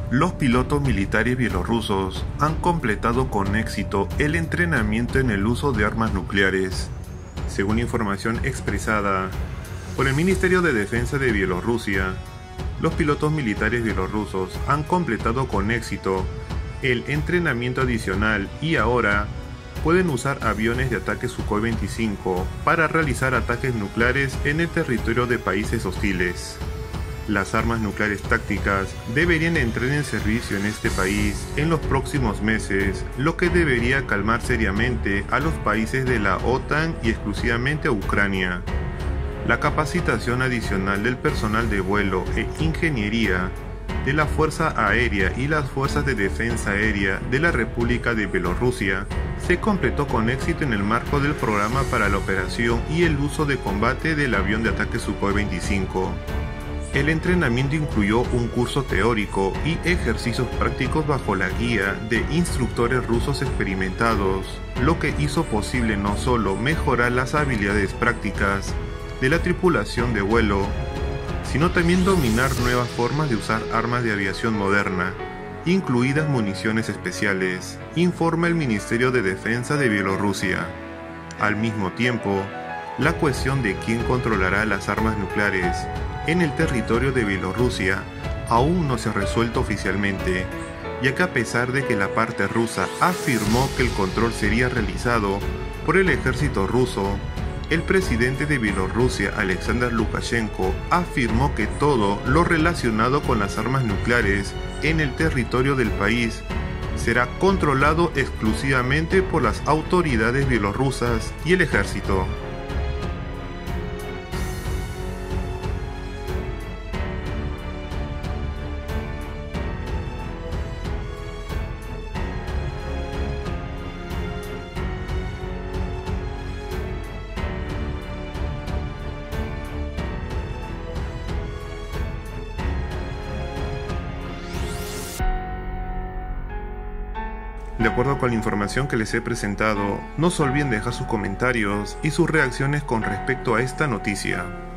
Los pilotos militares bielorrusos han completado con éxito el entrenamiento en el uso de armas nucleares. Según información expresada por el Ministerio de Defensa de Bielorrusia, los pilotos militares bielorrusos han completado con éxito el entrenamiento adicional y ahora pueden usar aviones de ataque Sukhoi 25 para realizar ataques nucleares en el territorio de países hostiles. Las armas nucleares tácticas deberían entrar en servicio en este país en los próximos meses, lo que debería calmar seriamente a los países de la OTAN y exclusivamente a Ucrania. La capacitación adicional del personal de vuelo e ingeniería de la Fuerza Aérea y las Fuerzas de Defensa Aérea de la República de Bielorrusia se completó con éxito en el marco del programa para la operación y el uso de combate del avión de ataque Sukhoi 25. El entrenamiento incluyó un curso teórico y ejercicios prácticos bajo la guía de instructores rusos experimentados, lo que hizo posible no solo mejorar las habilidades prácticas de la tripulación de vuelo, sino también dominar nuevas formas de usar armas de aviación moderna, incluidas municiones especiales, informa el Ministerio de Defensa de Bielorrusia. Al mismo tiempo, la cuestión de quién controlará las armas nucleares en el territorio de Bielorrusia aún no se ha resuelto oficialmente, ya que a pesar de que la parte rusa afirmó que el control sería realizado por el ejército ruso, el presidente de Bielorrusia, Alexander Lukashenko, afirmó que todo lo relacionado con las armas nucleares en el territorio del país será controlado exclusivamente por las autoridades bielorrusas y el ejército. De acuerdo con la información que les he presentado, no se olviden dejar sus comentarios y sus reacciones con respecto a esta noticia.